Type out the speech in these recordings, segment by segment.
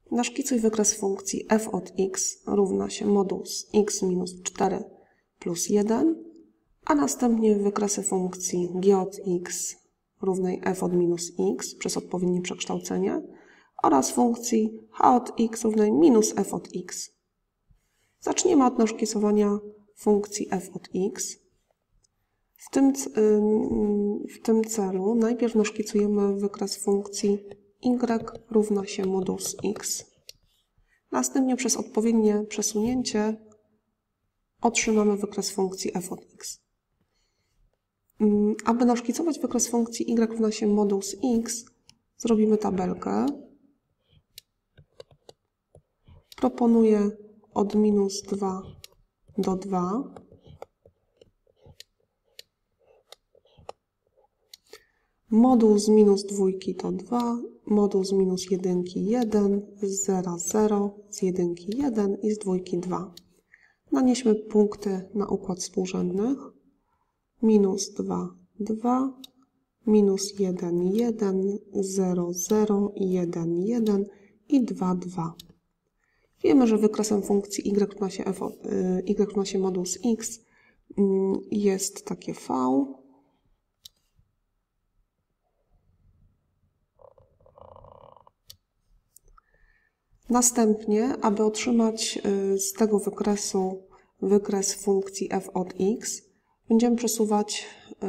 Naszkicuj wykres funkcji f od x równa się modulus x minus 4 plus 1, a następnie wykresy funkcji g od x równej f od minus x przez odpowiednie przekształcenie oraz funkcji h od x równej minus f od x. Zaczniemy od naszkicowania funkcji f od x. W tym celu najpierw naszkicujemy wykres funkcji y równa się modulus x. Następnie przez odpowiednie przesunięcie otrzymamy wykres funkcji f od x. Aby naszkicować wykres funkcji y równa się modulus x, zrobimy tabelkę. Proponuję od minus 2 do 2. Moduł z minus 2 to 2, moduł z minus 1 1, z 0 0, z 1 1 i z 2 2. Nanieśmy punkty na układ współrzędnych. Minus 2 2, minus 1 1, 0 0, 1 1 i 2 2. Wiemy, że wykresem funkcji y równa się modulus x jest takie v. Następnie, aby otrzymać z tego wykresu wykres funkcji f od x, będziemy przesuwać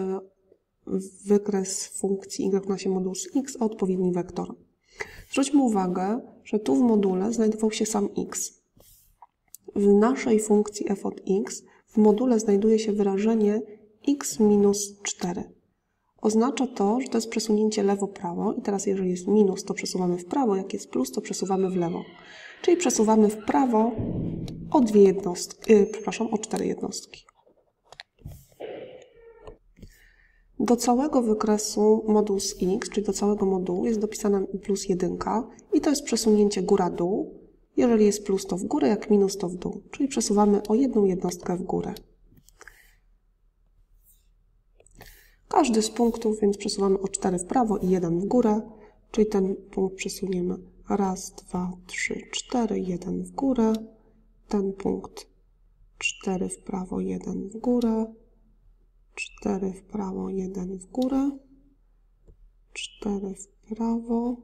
wykres funkcji y równa się modulus x o odpowiedni wektor. Zwróćmy uwagę, że tu w module znajdował się sam x. W naszej funkcji f od x w module znajduje się wyrażenie x minus 4. Oznacza to, że to jest przesunięcie lewo-prawo i teraz jeżeli jest minus, to przesuwamy w prawo, jak jest plus, to przesuwamy w lewo. Czyli przesuwamy w prawo o 4 jednostki. Do całego wykresu modulus x, czyli do całego modułu jest dopisana plus 1 i to jest przesunięcie góra-dół. Jeżeli jest plus, to w górę, jak minus, to w dół. Czyli przesuwamy o 1 jednostkę w górę. Każdy z punktów, więc przesuwamy o 4 w prawo i 1 w górę, czyli ten punkt przesuniemy raz, 2, 3, 4, 1 w górę, ten punkt 4 w prawo, 1 w górę, 4 w prawo, 1 w górę, 4 w prawo,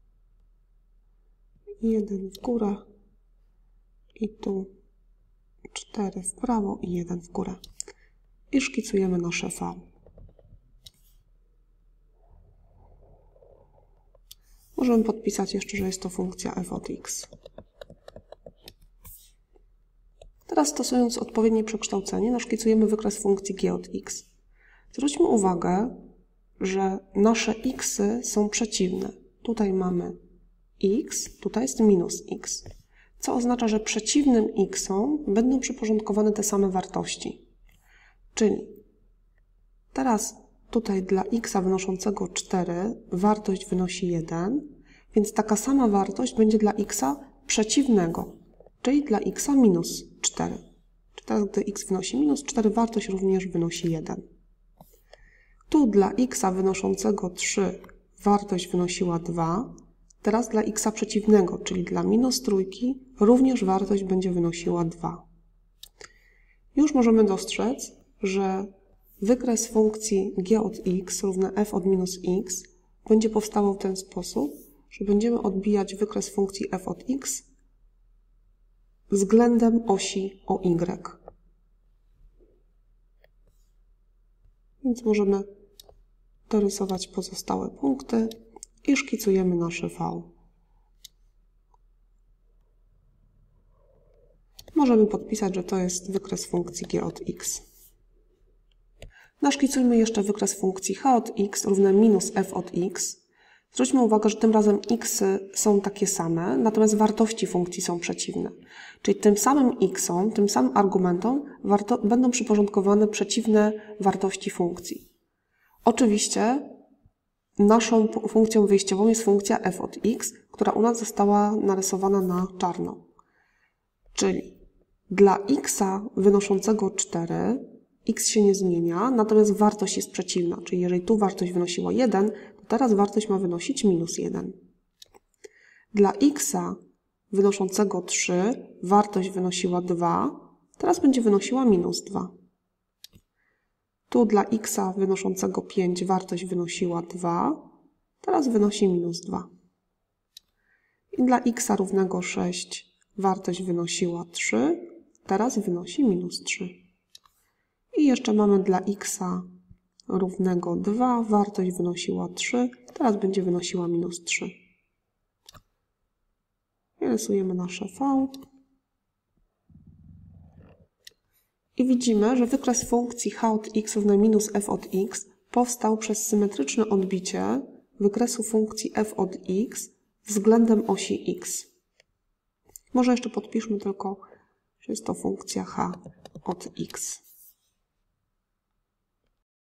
1 w górę i tu 4 w prawo i 1 w górę. I szkicujemy nasze V. Możemy podpisać jeszcze, że jest to funkcja f od x. Teraz stosując odpowiednie przekształcenie, naszkicujemy wykres funkcji g od x. Zwróćmy uwagę, że nasze x'y są przeciwne. Tutaj mamy x, tutaj jest minus x. Co oznacza, że przeciwnym x'om będą przyporządkowane te same wartości. Czyli teraz tutaj dla x'a wynoszącego 4 wartość wynosi 1, więc taka sama wartość będzie dla x'a przeciwnego, czyli dla x'a minus 4. Czyli teraz, gdy x wynosi minus 4, wartość również wynosi 1. Tu dla x'a wynoszącego 3 wartość wynosiła 2, teraz dla x'a przeciwnego, czyli dla minus 3, również wartość będzie wynosiła 2. Już możemy dostrzec, że wykres funkcji g od x równa f od minus x będzie powstawał w ten sposób, że będziemy odbijać wykres funkcji f od x względem osi OY. Więc możemy dorysować pozostałe punkty i szkicujemy nasze V. Możemy podpisać, że to jest wykres funkcji g od x. Naszkicujmy jeszcze wykres funkcji h od x równe minus f od x. Zwróćmy uwagę, że tym razem x'y są takie same, natomiast wartości funkcji są przeciwne. Czyli tym samym x'om, tym samym argumentom będą przyporządkowane przeciwne wartości funkcji. Oczywiście naszą funkcją wyjściową jest funkcja f od x, która u nas została narysowana na czarno. Czyli dla x'a wynoszącego 4 x się nie zmienia, natomiast wartość jest przeciwna. Czyli jeżeli tu wartość wynosiła 1, to teraz wartość ma wynosić minus 1. Dla x'a wynoszącego 3 wartość wynosiła 2, teraz będzie wynosiła minus 2. Tu dla x wynoszącego 5 wartość wynosiła 2, teraz wynosi minus 2. I dla x równego 6 wartość wynosiła 3, teraz wynosi minus 3. I jeszcze mamy dla x równego 2, wartość wynosiła 3, teraz będzie wynosiła minus 3. I rysujemy nasze v. I widzimy, że wykres funkcji h od x równa minus f od x powstał przez symetryczne odbicie wykresu funkcji f od x względem osi x. Może jeszcze podpiszmy tylko, że jest to funkcja h od x.